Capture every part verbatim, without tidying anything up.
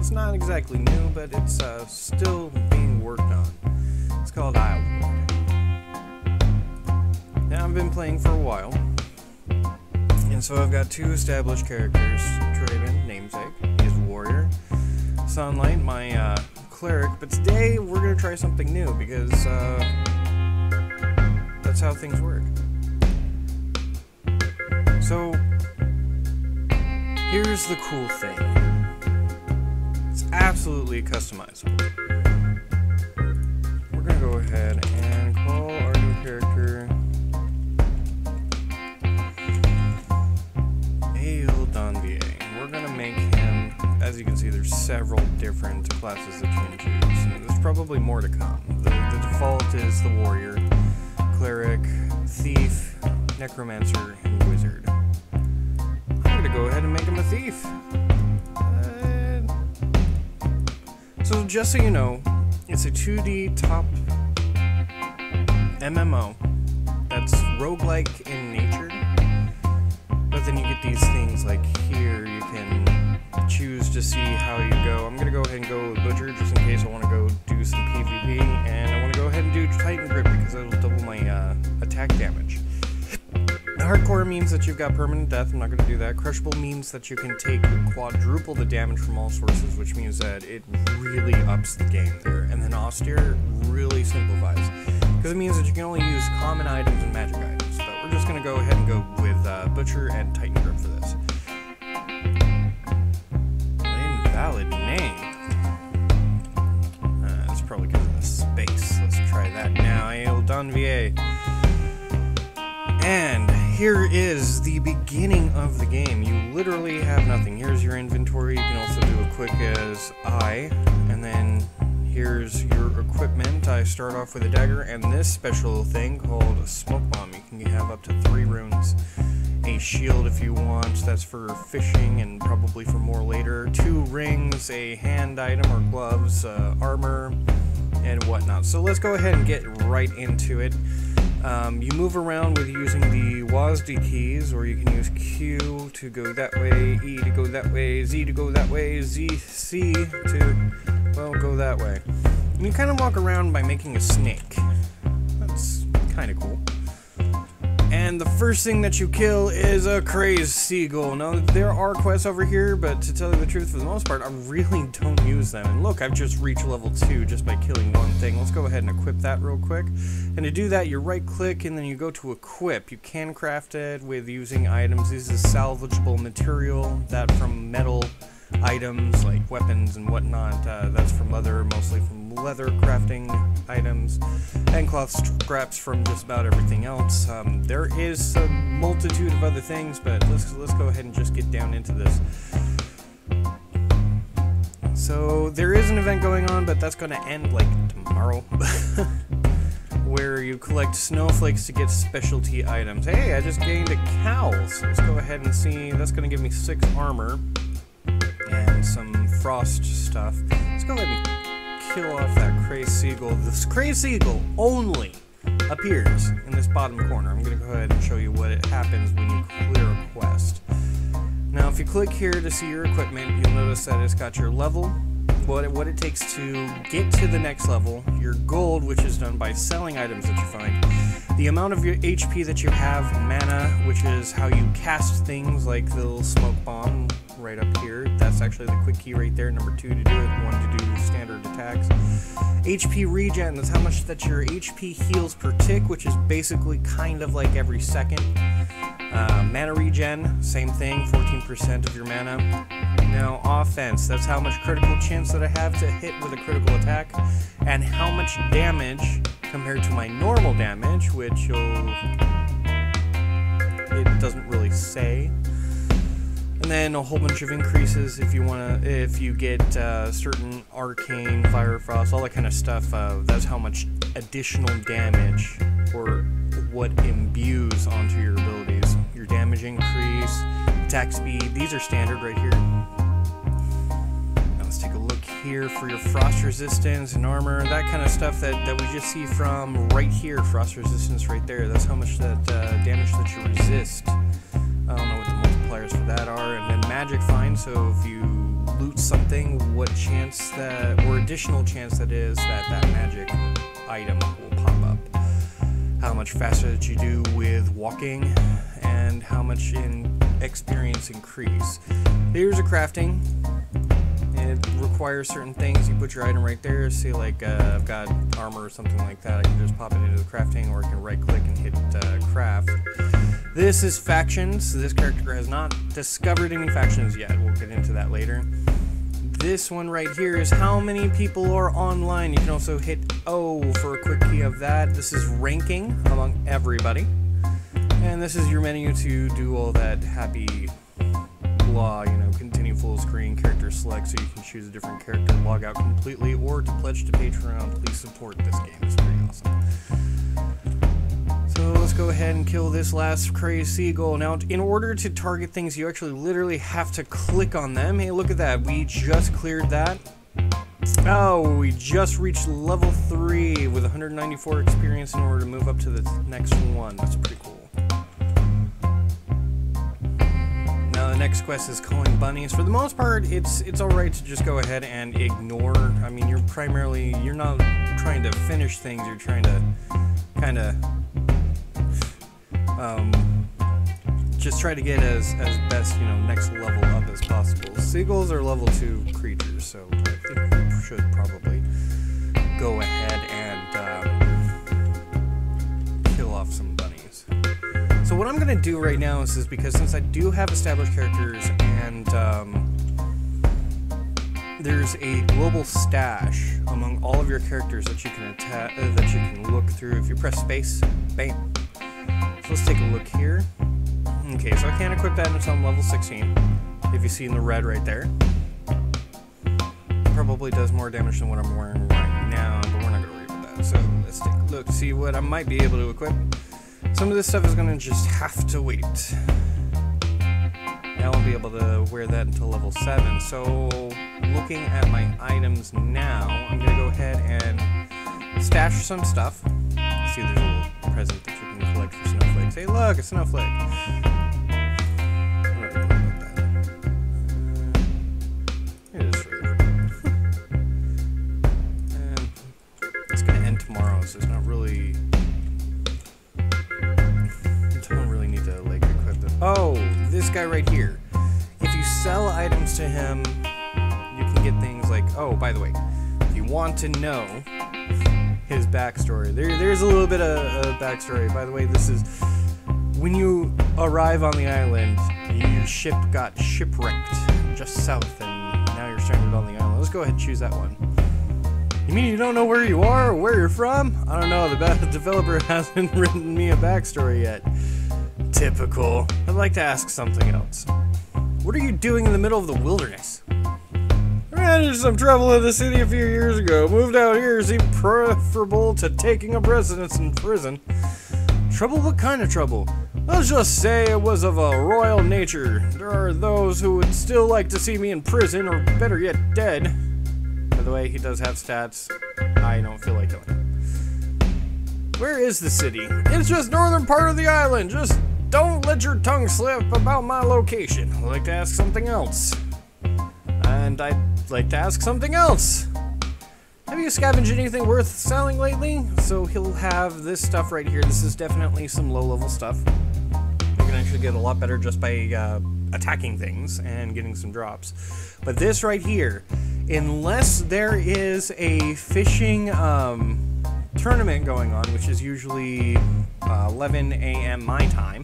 It's not exactly new, but it's uh, still being worked on. It's called Isleward. Now, I've been playing for a while, and so I've got two established characters. Traven, namesake, he's a warrior. Sunlight, my uh, cleric. But today, we're going to try something new, because uh, that's how things work. So, here's the cool thing. It's absolutely customizable. We're gonna go ahead and call our new character Illist. We're gonna make him, as you can see, there's several different classes that you can choose. And there's probably more to come. The, the default is the warrior, cleric, thief, necromancer, and wizard. I'm gonna go ahead and make him a thief. Uh, so just so you know, it's a two D top M M O that's roguelike in nature, but then you get these things like here you can choose to see how you go. I'm gonna go ahead and go with Butcher just in case I want to go do some PvP, and I want to go ahead and do Titan Grip because it'll double my uh, attack damage. Hardcore means that you've got permanent death. I'm not going to do that. Crushable means that you can take quadruple the damage from all sources, which means that it really ups the game there. And then Austere really simplifies, because it means that you can only use common items and magic items. But we're just going to go ahead and go with uh, Butcher and Titan Grip for this. Invalid name. Uh, that's probably because of the space. Let's try that now. Illist. And here is the beginning of the game. You literally have nothing. Here's your inventory. You can also do a quick as I, and then here's your equipment. I start off with a dagger and this special thing called a smoke bomb. You can have up to three runes. A shield if you want. That's for fishing and probably for more later. Two rings, a hand item or gloves, uh, armor, and whatnot. So let's go ahead and get right into it. Um, you move around with using the W A S D keys, or you can use Q to go that way, E to go that way, Z to go that way, Z, C to, well, go that way. And you kind of walk around by making a snake. That's kind of cool. And the first thing that you kill is a crazed seagull. Now, there are quests over here, but to tell you the truth, for the most part, I really don't use them. And look, I've just reached level two just by killing one thing. Let's go ahead and equip that real quick. And to do that, you right-click, and then you go to equip. You can craft it with using items. This is salvageable material, that from metal items, like weapons and whatnot. Uh, that's from leather, mostly from leather crafting items, and cloth scraps from just about everything else. Um, there is a multitude of other things, but let's let's go ahead and just get down into this. So there is an event going on, but that's going to end like tomorrow, where you collect snowflakes to get specialty items. Hey, I just gained a cowl, so let's go ahead and see. That's going to give me six armor and some frost stuff. Let's go ahead and kill off that crazed seagull. This crazed seagull only appears in this bottom corner. I'm going to go ahead and show you what it happens when you clear a quest. Now, if you click here to see your equipment, you'll notice that it's got your level, what it, what it takes to get to the next level, your gold, which is done by selling items that you find, the amount of your H P that you have, mana, which is how you cast things like the little smoke bomb right up here. That's actually the quick key right there, number two to do it, one to do standard attacks. H P regen, that's how much that your H P heals per tick, which is basically kind of like every second. Uh, mana regen, same thing, fourteen percent of your mana. Now, offense, that's how much critical chance that I have to hit with a critical attack, and how much damage compared to my normal damage, which you'll, it doesn't really say. And then a whole bunch of increases if you want to, if you get uh, certain arcane, fire, frost, all that kind of stuff. Uh, that's how much additional damage or what imbues onto your abilities. Your damage increase, attack speed, these are standard right here. Now let's take a look here for your frost resistance and armor, that kind of stuff that, that we just see from right here. Frost resistance right there, that's how much that uh, damage that you resist. I don't know what the multipliers for that are. And then magic find, so if you loot something, what chance that, or additional chance that is that that magic item will pop up. How much faster that you do with walking, and how much in experience increase. Here's a crafting. It requires certain things. You put your item right there. See, like uh, I've got armor or something like that. I can just pop it into the crafting, or I can right click and hit uh, craft. This is factions. This character has not discovered any factions yet. We'll get into that later. This one right here is how many people are online. You can also hit O for a quick key of that. This is ranking among everybody. And this is your menu to do all that happy blah, you know, continue full screen, character select, so you can choose a different character, log out completely, or to pledge to Patreon. Please support this game. It's pretty awesome. So let's go ahead and kill this last crazy seagull. Now, in order to target things, you actually literally have to click on them. Hey, look at that. We just cleared that. Oh, we just reached level three with one hundred ninety-four experience in order to move up to the next one. That's pretty cool. Now, the next quest is calling bunnies. For the most part, it's it's alright to just go ahead and ignore. I mean, you're primarily, you're not trying to finish things. You're trying to kind of Um, just try to get as, as best, you know, next level up as possible. Seagulls are level two creatures, so I think we should probably go ahead and um, kill off some bunnies. So what I'm going to do right now is, is because since I do have established characters and um, there's a global stash among all of your characters that you can atta uh, that you can look through. If you press space, bam. So let's take a look here. Okay, so I can't equip that until I'm level sixteen. If you see in the red right there. It probably does more damage than what I'm wearing right now, but we're not going to worry about that. So let's take a look, see what I might be able to equip. Some of this stuff is going to just have to wait. I won't be able to wear that until level seven. So looking at my items now, I'm going to go ahead and stash some stuff. Let's see, there's a little present that you can collect for snowflakes. Hey, look, a snowflake. I'm not gonna worry about that. Uh, it is free. And it's gonna end tomorrow, so it's not really. I don't really need to like equip it. Oh, this guy right here. If you sell items to him, you can get things like. Oh, by the way, if you want to know his backstory. There, there's a little bit of uh, backstory. By the way, this is when you arrive on the island, your ship got shipwrecked just south, and now you're stranded on the island. Let's go ahead and choose that one. You mean you don't know where you are or where you're from? I don't know. The developer hasn't written me a backstory yet. Typical. I'd like to ask something else. What are you doing in the middle of the wilderness? I ran into some trouble in the city a few years ago. Moved out here seemed preferable to taking up residence in prison. Trouble? What kind of trouble? Let's just say it was of a royal nature. There are those who would still like to see me in prison, or better yet, dead. By the way, he does have stats. I don't feel like killing him. Where is the city? It's just northern part of the island. Just don't let your tongue slip about my location. I'd like to ask something else. And I'd like to ask something else. Have you scavenged anything worth selling lately? So he'll have this stuff right here. This is definitely some low-level stuff. You can actually get a lot better just by uh, attacking things and getting some drops. But this right here, unless there is a fishing um, tournament going on, which is usually uh, eleven A M my time,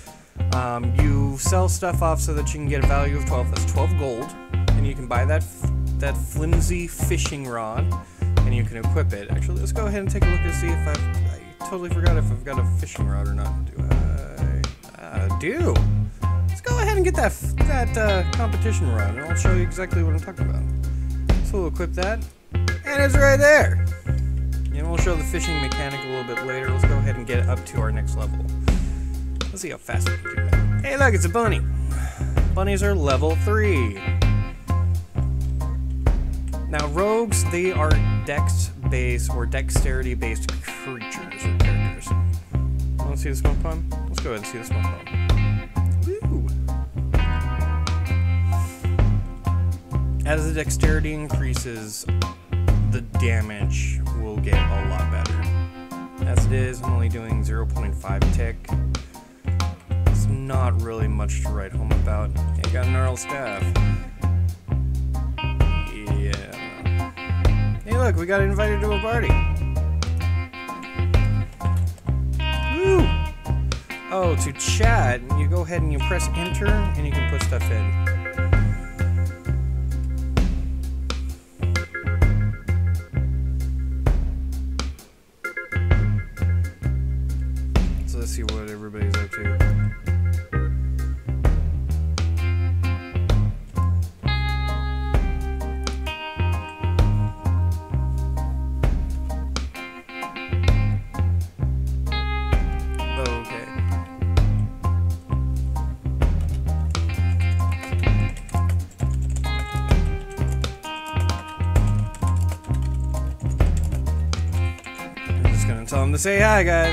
um, you sell stuff off so that you can get a value of twelve. That's twelve gold. And you can buy that that flimsy fishing rod, and you can equip it. Actually, let's go ahead and take a look to see if I've... I totally forgot if I've got a fishing rod or not. Do I? I do. Let's go ahead and get that that uh, competition rod, and I'll show you exactly what I'm talking about. So we'll equip that, and it's right there. And we'll show the fishing mechanic a little bit later. Let's go ahead and get up to our next level. Let's see how fast we can do that. Hey, look, it's a bunny. Bunnies are level three. Now, rogues, they are dex-based or dexterity-based creatures or characters. Want to see the smoke bomb? Let's go ahead and see the smoke bomb. Woo! as the dexterity increases, the damage will get a lot better. As it is, I'm only doing zero point five tick. It's not really much to write home about. I got a gnarled staff. Yeah. Hey look, we got invited to a party. Woo! Oh, to chat, you go ahead and you press enter and you can put stuff in. So let's see what everybody's up to. Tell them to say hi, guys.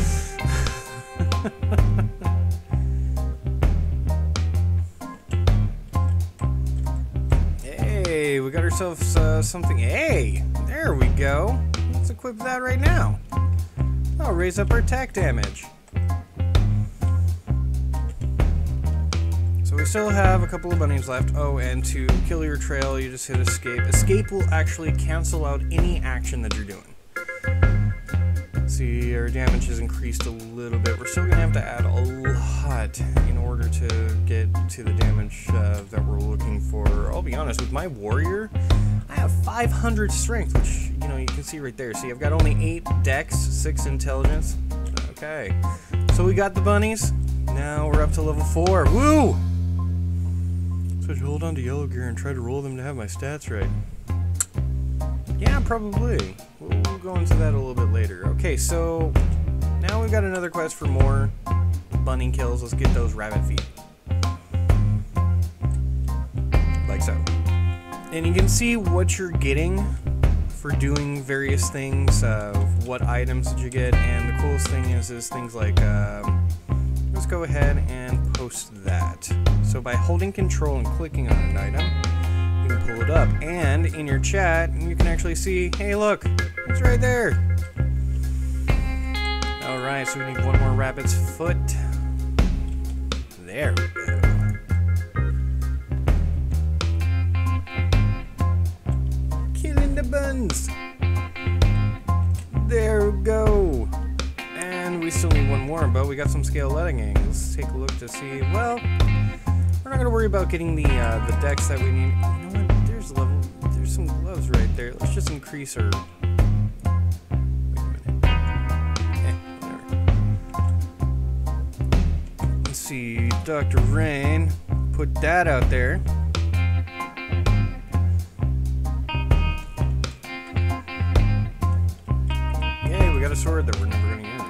Hey, we got ourselves uh, something. Hey, there we go. Let's equip that right now. I'll raise up our attack damage. So we still have a couple of bunnies left. Oh, and to kill your trail, you just hit escape. Escape will actually cancel out any action that you're doing. See, our damage has increased a little bit. We're still gonna have to add a lot in order to get to the damage uh, that we're looking for. I'll be honest, with my warrior, I have five hundred strength, which, you know, you can see right there. See, I've got only eight dex, six intelligence. Okay, so we got the bunnies. Now we're up to level four. Woo! So I should hold on to yellow gear and try to roll them to have my stats right. Yeah, probably. We'll, we'll go into that a little bit later. Okay, so now we've got another quest for more bunny kills. Let's get those rabbit feet. Like so. And you can see what you're getting for doing various things, uh, what items did you get, and the coolest thing is, is things like, um, let's go ahead and post that. So by holding control and clicking on an item, you can pull it up, and in your chat, you can actually see, hey look, it's right there. Alright, so we need one more rabbit's foot. There we go. Killing the buns. There we go. And we still need one more, but we got some scale leggings. Let's take a look to see, well, we're not going to worry about getting the uh, the dex that we need. You know what? There's level. There's some gloves right there. Let's just increase our. Wait a minute. Eh, whatever. Let's see, Doctor Rain. Put that out there. Yay! We got a sword that we're never going to use.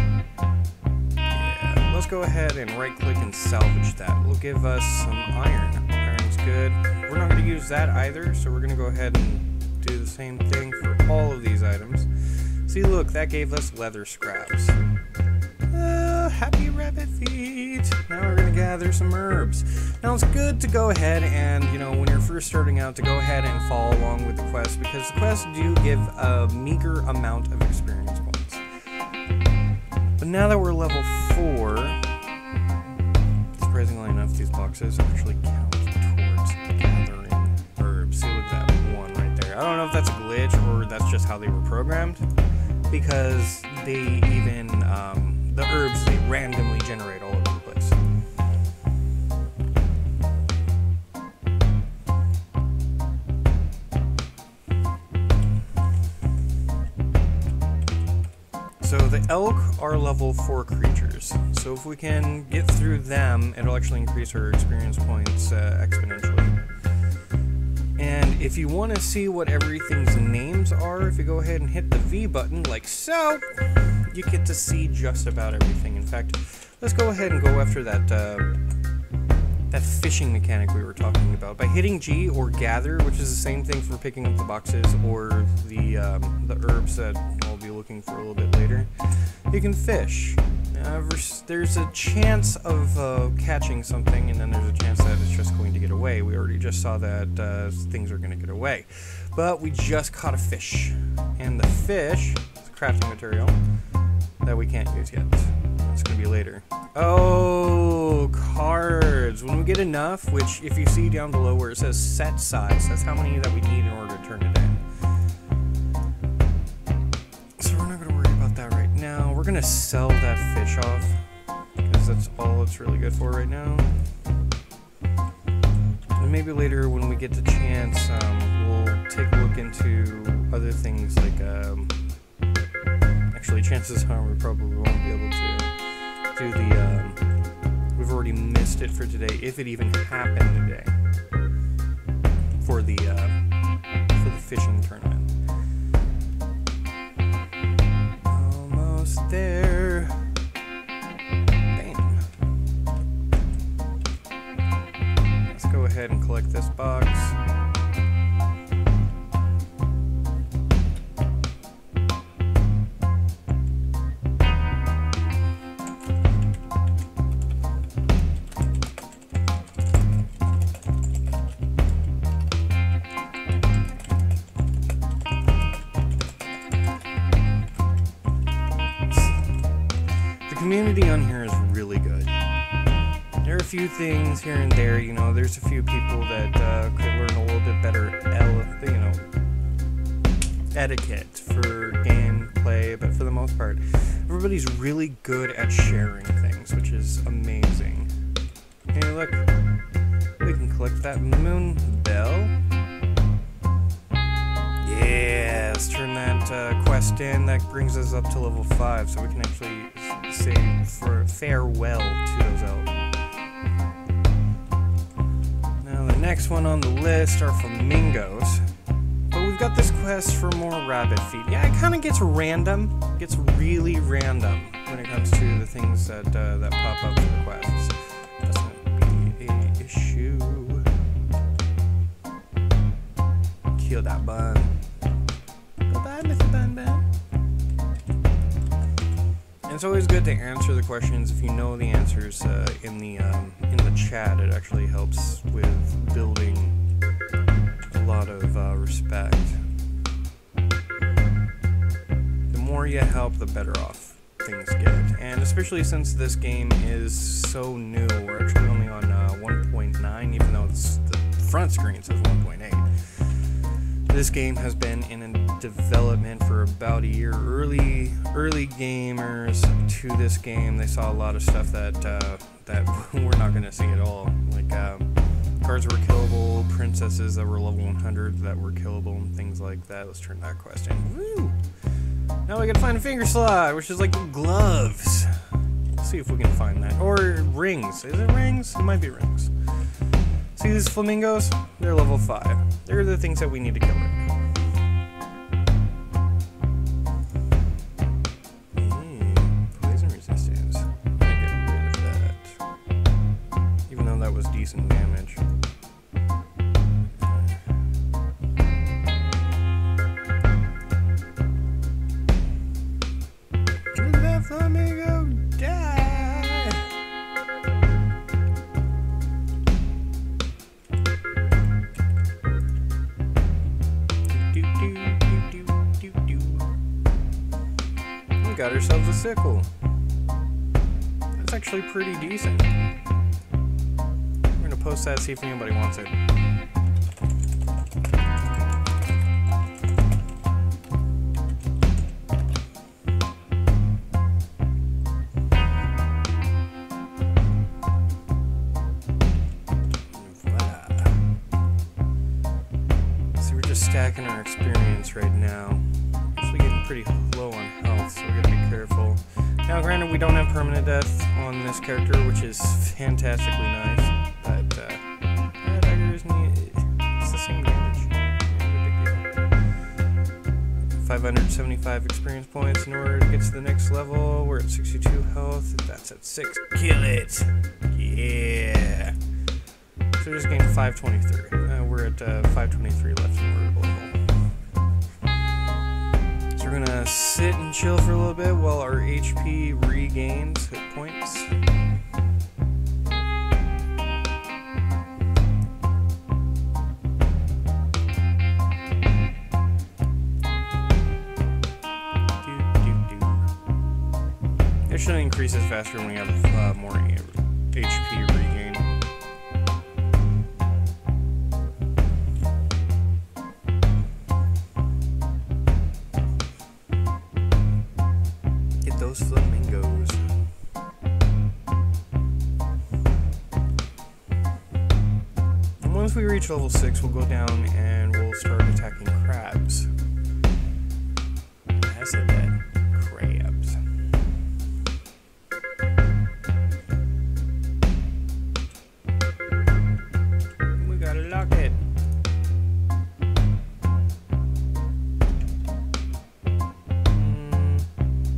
Let's go ahead and right click and salvage that. Will give us some iron. Iron's good. We're not going to use that either, so we're going to go ahead and do the same thing for all of these items. See, look, that gave us leather scraps. Uh, happy rabbit feet. Now we're going to gather some herbs. Now it's good to go ahead and, you know, when you're first starting out, to go ahead and follow along with the quest, because the quests do give a meager amount of experience points. But now that we're level four, surprisingly enough, these boxes actually count towards gathering herbs. See, look at that one right there. I don't know if that's a glitch or that's just how they were programmed, because they even, um, the herbs, they randomly generate all over the place. So the elk are level four creatures, so if we can get through them, it'll actually increase our experience points uh, exponentially. And if you want to see what everything's names are, if you go ahead and hit the V button, like so, you get to see just about everything. In fact, let's go ahead and go after that uh, that fishing mechanic we were talking about. By hitting G or gather, which is the same thing for picking up the boxes or the um, the herbs that I'll be looking for a little bit later, you can fish. Uh, there's a chance of uh, catching something, and then there's a chance that it's just going to get away. We already just saw that uh, things are going to get away. But we just caught a fish. And the fish is a crafting material that we can't use yet. It's going to be later. Oh, cards. When we get enough, which if you see down below where it says set size, that's how many that we need in order to turn it in. So we're not going to worry about that right now. We're going to sell that fish off because that's all it's really good for right now. And maybe later when we get the chance, um, we'll take a look into other things like, um, actually chances are we probably won't be able to do the, um, we've already missed it for today, if it even happened today, for the, uh, for the fishing tournament. Almost there. Bam. Let's go ahead and collect this box. Community on here is really good. There are a few things here and there, you know, there's a few people that uh, could learn a little bit better, you know, etiquette for gameplay, but for the most part, everybody's really good at sharing things, which is amazing. Hey, look, we can collect that moon bell. Yeah, let's turn that uh, quest in. That brings us up to level five, so we can actually say for farewell to those elves. Now the next one on the list are flamingos, but we've got this quest for more rabbit feet. Yeah, it kind of gets random. It gets really random when it comes to the things that uh, that pop up for the quests. That's gonna be a issue. Kill that bun. Bye-bye, Mister Bun Bun. And it's always good to answer the questions if you know the answers uh, in the um, in the chat. It actually helps with building a lot of uh, respect. The more you help, the better off things get. And especially since this game is so new, we're actually only on uh, one point nine, even though it's, the front screen says one point eight. This game has been in development for about a year. Early, early gamers to this game, they saw a lot of stuff that uh, that we're not going to see at all. Like um, cards were killable, princesses that were level one hundred that were killable, and things like that. Let's turn that quest in. Woo! Now we gotta find a finger slot, which is like gloves. Let's see if we can find that. Or rings. Is it rings? It might be rings. See these flamingos? They're level five. They're the things that we need to kill right now. Mm, poison resistance. I'm gonna get rid of that. Even though that was decent damage. Let that flamingo die! Got ourselves a sickle. That's actually pretty decent. We're gonna post that, see if anybody wants it. Voila. So we're just stacking our experience right now. Actually getting pretty low on health, so we gotta be careful. Now, granted, we don't have permanent death on this character, which is fantastically nice, but uh, that dagger isn't. It's the same damage. No big deal. five hundred seventy-five experience points in order to get to the next level. We're at sixty-two health. That's at six. Kill it! Yeah! So we just gained five twenty-three. Uh, we're at uh, five twenty-three left in order to level. So we're gonna sit and chill for a little bit while our H P regains hit points. It should increase it faster when we have uh, more H P regain. Get those flamingos. And once we reach level six, we'll go down and we'll start attacking crabs. I said that. Crabs. We gotta lock it. Mm.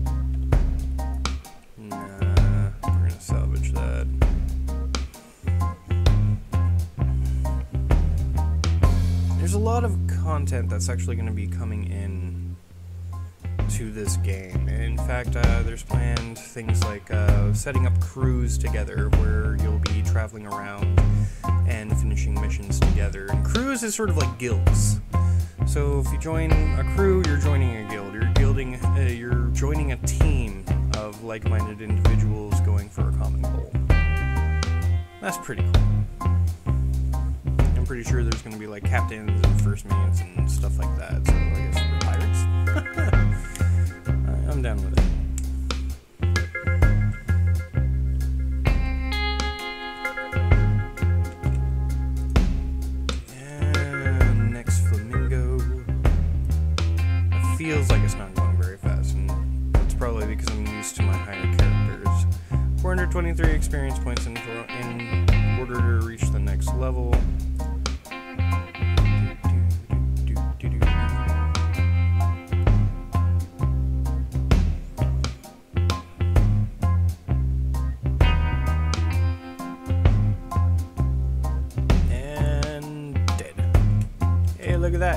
Nah, we're gonna salvage that. There's a lot of content that's actually going to be coming in to this game. In fact, uh, there's planned things like uh, setting up crews together where you'll be traveling around and finishing missions together. And crews is sort of like guilds. So if you join a crew, you're joining a guild. You're guilding, uh, you're joining a team of like-minded individuals going for a common goal. That's pretty cool. I'm pretty sure there's going to be like captains and first mates and stuff like that. So I guess we're pirates. I'm down with it. And next flamingo. It feels like it's not going very fast, and that's probably because I'm used to my higher characters. four hundred twenty-three experience points in, in order to reach the next level. Look at that.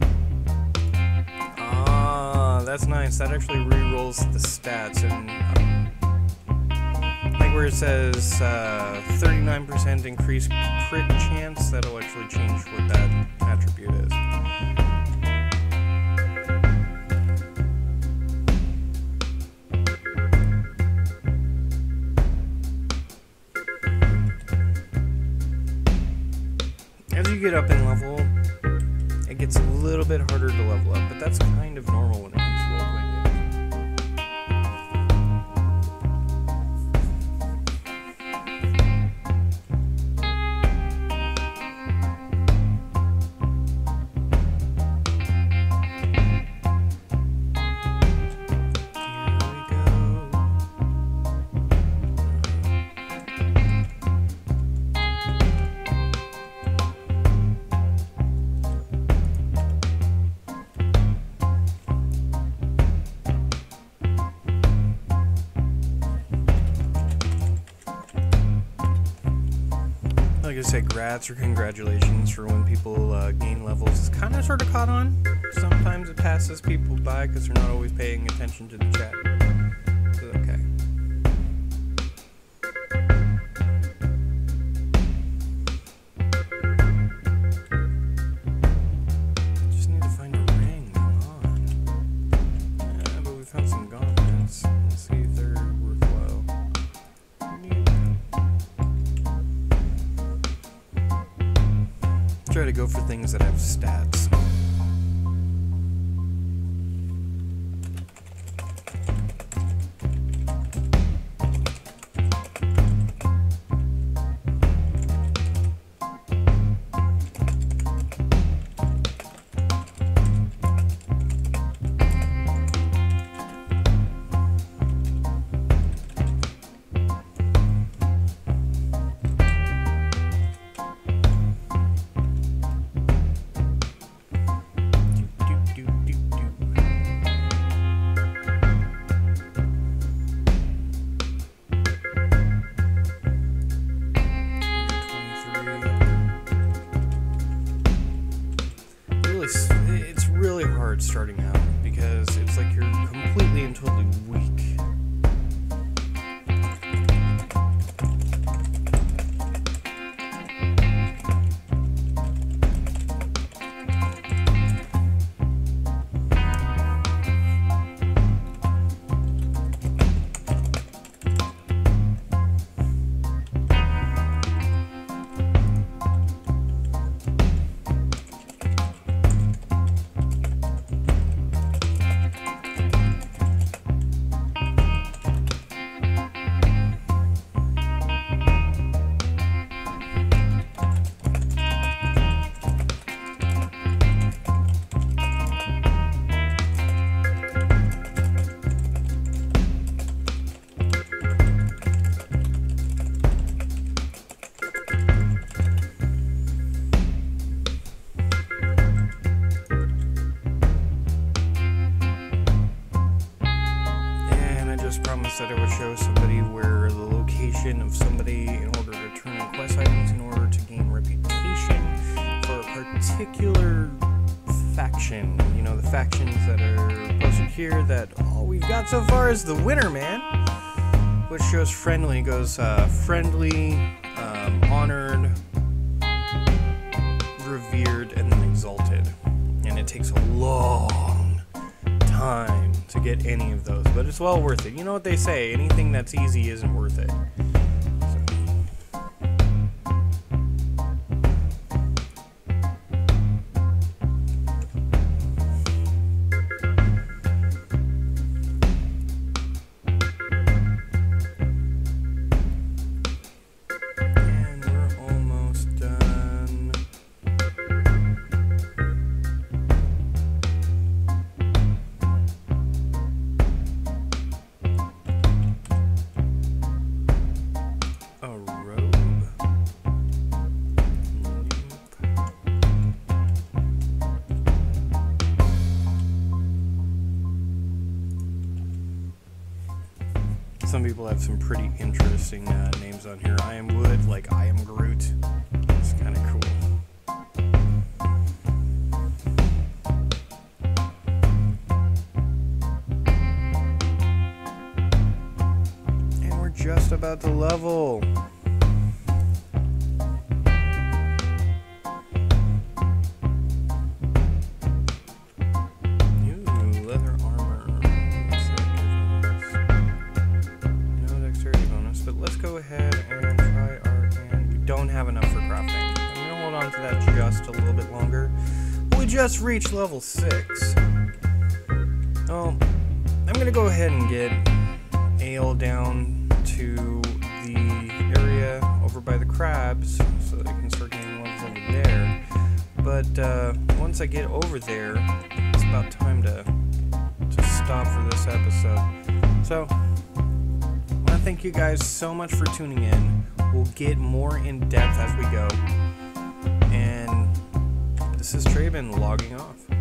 Ah, that's nice. That actually re-rolls the stats, and um, like where it says uh, thirty-nine percent increased crit chance, that'll actually change what that attribute is. As you get up in level, it gets a little bit harder to level up, but that's kind of normal when it comes to role-playing Like I say, grats or congratulations for when people uh, gain levels. It's kind of sort of caught on. Sometimes it passes people by because they're not always paying attention to the chat. So, okay. Just need to find a ring. Come on. Yeah, but we found some gauntlets. Let's see if they're worthwhile. Try to go for things that have stats. show somebody where the location of somebody in order to turn in quest items in order to gain reputation for a particular faction. You know, the factions that are posted here that all we've got so far is the winner, man. Which shows friendly, goes uh, friendly, um, honored, revered, and then exalted. And it takes a long time to get any of those, but it's well worth it. You know what they say, anything that's easy isn't worth it. Some people have some pretty interesting uh, names on here. I am Wood, like I am Groot. It's kind of cool. And we're just about to level. Just reached level six. Well, I'm gonna go ahead and get Ale down to the area over by the crabs so that I can start getting levels over there. But uh, once I get over there, it's about time to to stop for this episode. So I want to thank you guys so much for tuning in. We'll get more in depth as we go. And this is Traven logging off.